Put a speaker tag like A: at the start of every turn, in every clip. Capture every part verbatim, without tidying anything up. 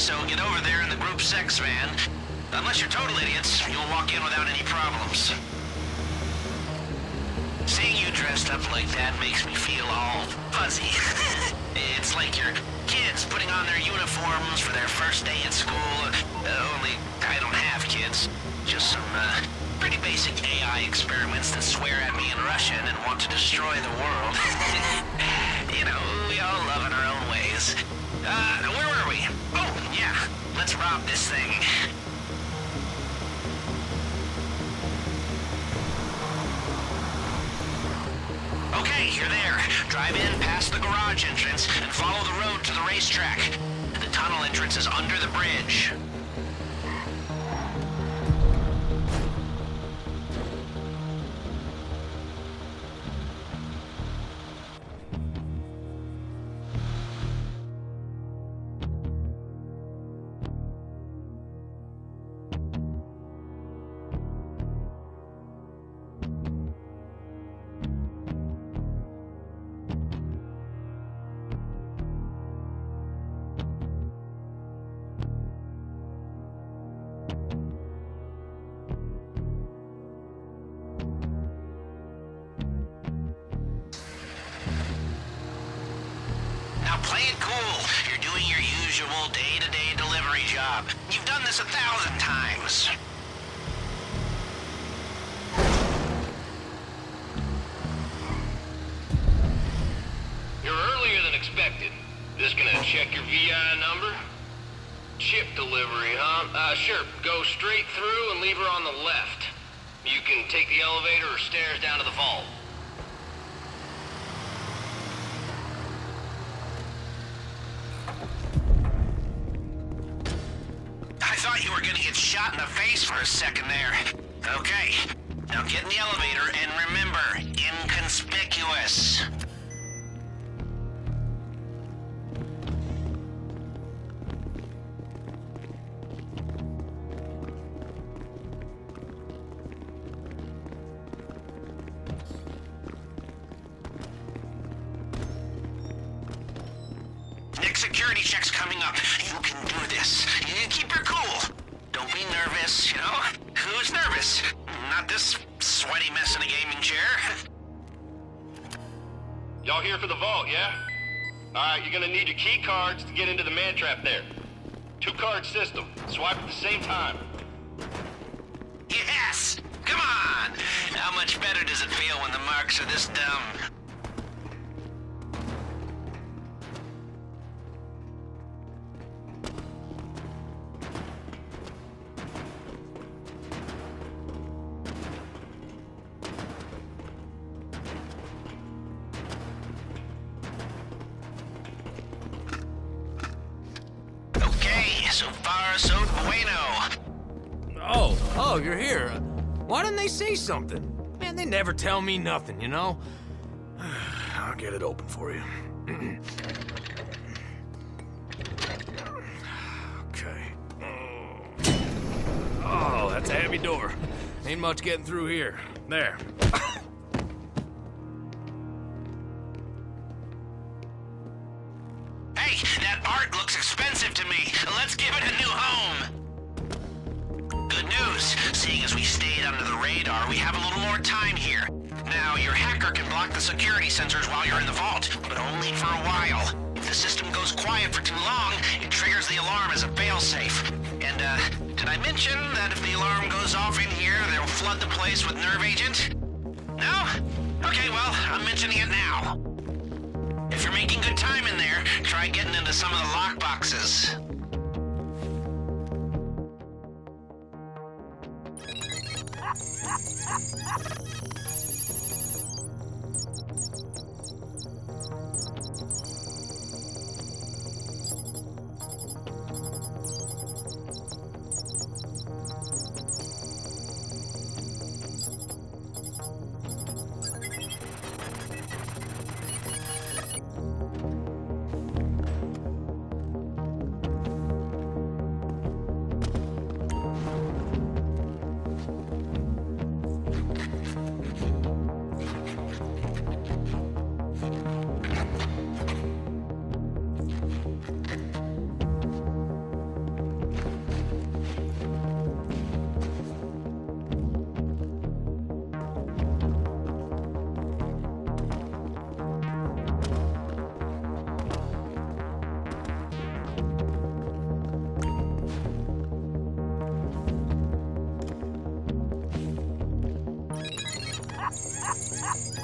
A: so get over there in the group sex van. Unless you're total idiots, you'll walk in without any problems. Seeing you dressed up like that makes me feel all fuzzy. It's like your kids putting on their uniforms for their first day at school. Uh, only I don't have kids. Just some uh, pretty basic A I experiments that swear at me in Russian and want to destroy the world. You know, we all love in our own ways. Uh, where were we? Oh, yeah. Let's rob this thing. Okay, you're there. Drive in past the garage entrance and follow the road to the racetrack. The tunnel entrance is under the bridge. Play it cool. You're doing your usual day-to-day delivery job. You've done this a thousand times.
B: You're earlier than expected. Just gonna check your V I number? Chip delivery, huh? Uh, sure. Go straight through and leave her on the left. You can take the elevator or stairs down to the vault.
A: I thought you were gonna get shot in the face for a second there. Okay, now get in the elevator and remember, inconspicuous. Next security check's coming up. You can do this. You keep your cool. Don't be nervous, you know? Who's nervous? Not this sweaty mess in a gaming chair.
B: Y'all here for the vault, yeah? Alright, you're gonna need your key cards to get into the man trap there. Two-card system. Swipe at the same time.
A: Yes! Come on! How much better does it feel when the marks are this dumb? So far, so bueno.
C: Oh, oh, you're here. Why didn't they say something? Man, they never tell me nothing, you know? I'll get it open for you. Okay. Oh, that's a heavy door. Ain't much getting through here. There.
A: Hey, that art looks expensive to me. Let's give it a new home. Good news. Seeing as we stayed under the radar, we have a little more time here. Now, your hacker can block the security sensors while you're in the vault, but only for a while. If the system goes quiet for too long, it triggers the alarm as a failsafe. And, uh, did I mention that if the alarm goes off in here, they'll flood the place with nerve agent? No? Okay, well, I'm mentioning it now. If you're making good time in there, try getting into some of the lockboxes.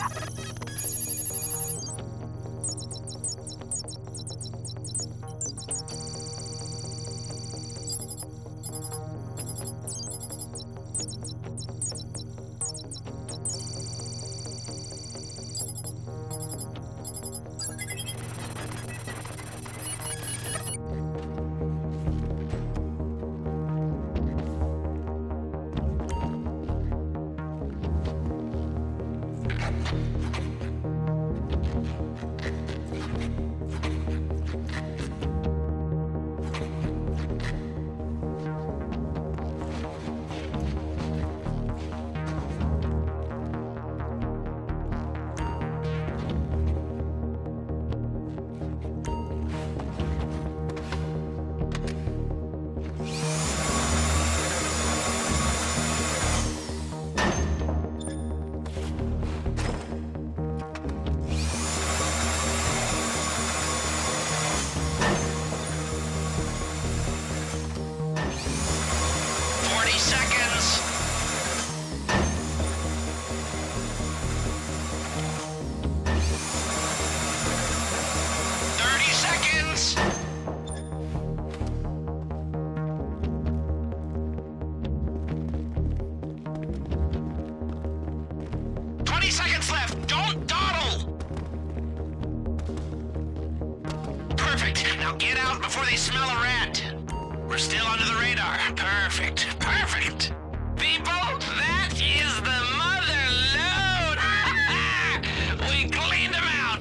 A: Seconds left. Don't dawdle. Perfect. Now get out before they smell a rat. We're still under the radar. Perfect. Perfect. People, that is the mother load. We cleaned them out.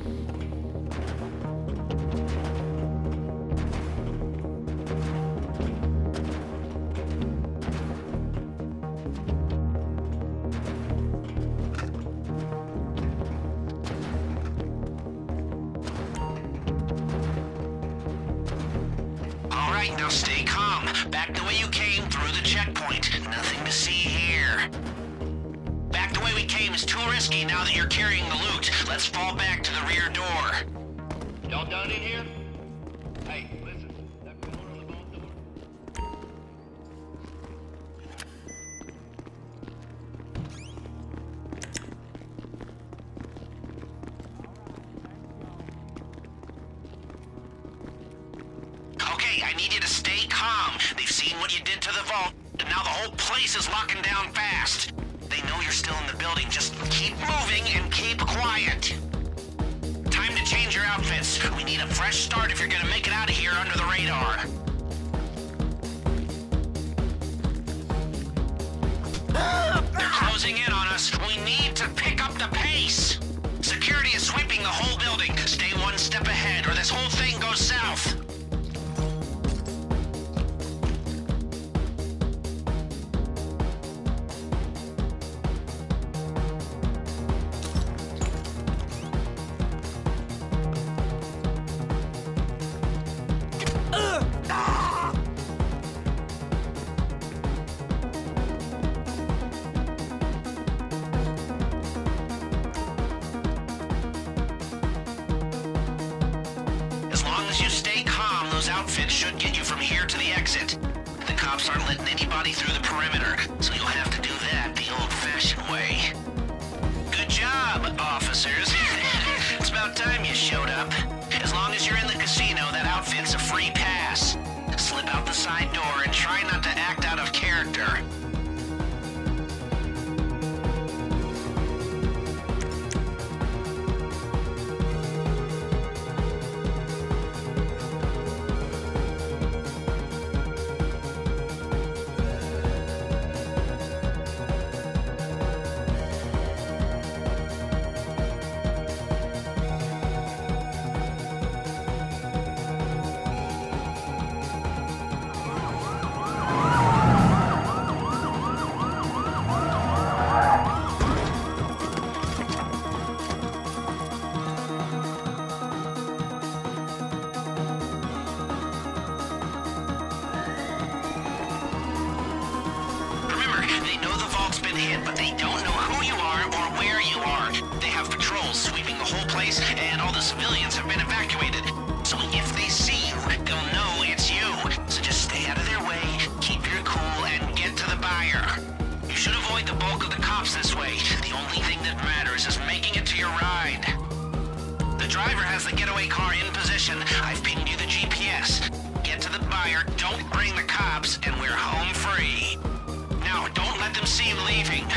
A: Now stay calm. Back the way you came through the checkpoint. Nothing to see here. Back the way we came is too risky now that you're carrying the loot. Let's fall back to the rear door.
B: Y'all done in here? Hey, listen. That door on the vault door?
A: Okay, I need you to stay calm. They've seen what you did to the vault, and now the whole place is locking down fast. They know you're still in the building. Just keep moving and keep quiet. Time to change your outfits. We need a fresh start if you're gonna make it out of here under the radar. They're closing in on us. We need to pick up the pace. Security is sweeping the whole building. Stay one step ahead, or this whole thing goes south. Outfit should get you from here to the exit. The cops aren't letting anybody through the perimeter, so you'll have to do that the old-fashioned way. Good job, officers. It's about time you showed up. As long as you're in the casino, that outfit's a free pass. Slip out the side door and try not to act out of character. But they don't know who you are or where you are. They have patrols sweeping the whole place, and all the civilians have been evacuated. So if they see you, they'll know it's you. So just stay out of their way, keep your cool, and get to the buyer. You should avoid the bulk of the cops this way. The only thing that matters is making it to your ride. The driver has the getaway car in position. I've pinged you the G P S. Get to the buyer, don't bring the cops, and we're home free. Now, don't let them see you leaving.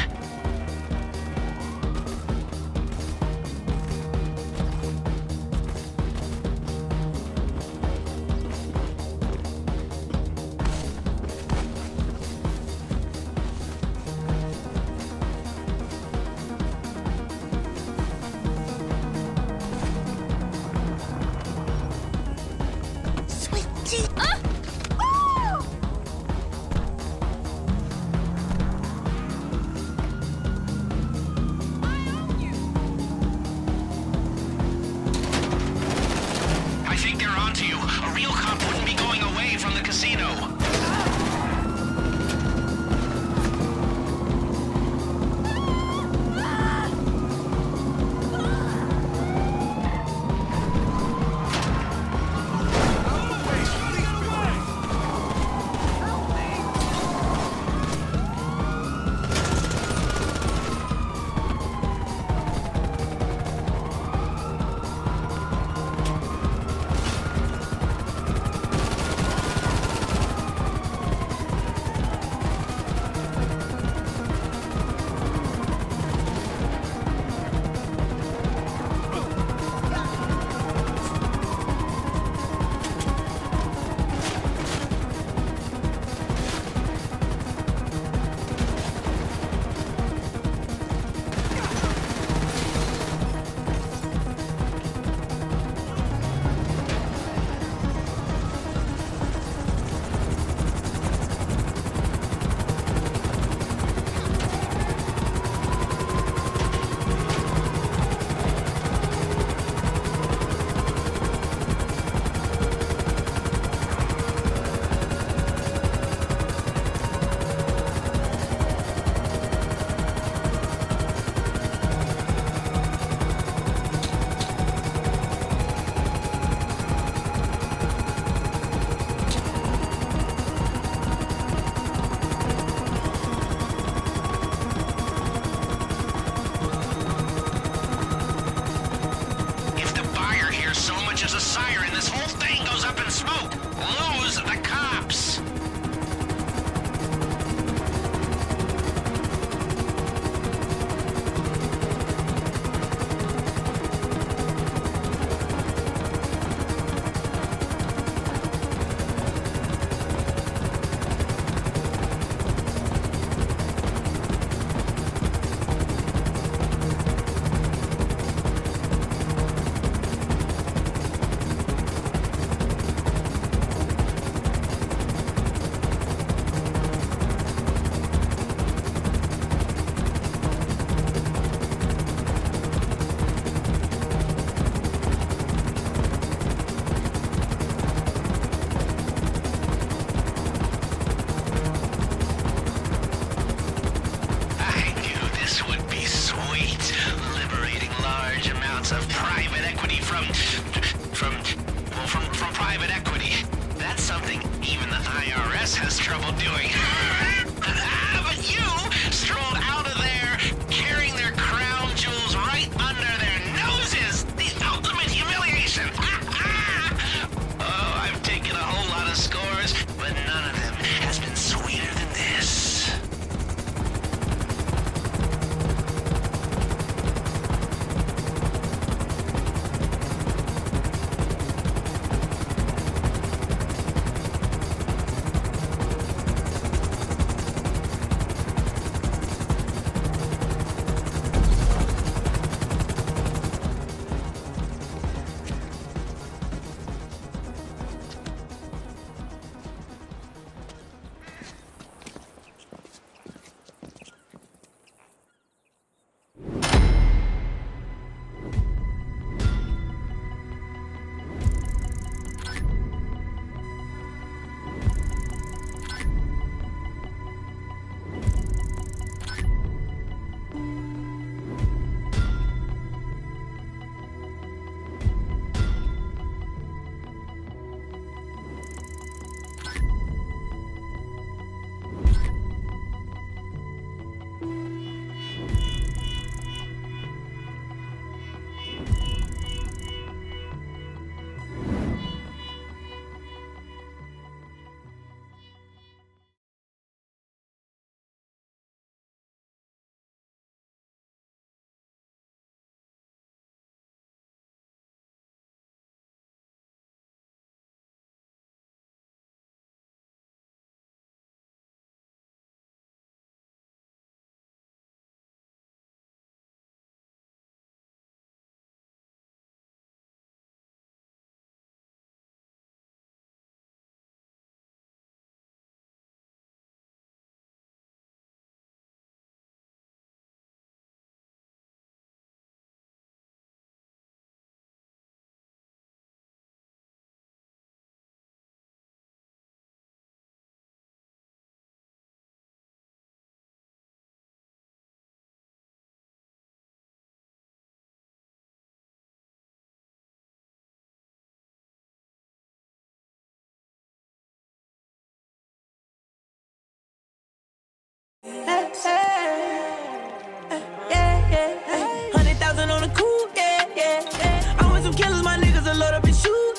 D: Hey, hey, yeah, yeah, hey. Hundred thousand on the coupe, yeah, yeah, yeah. I want some killers, my niggas a load up and shoot.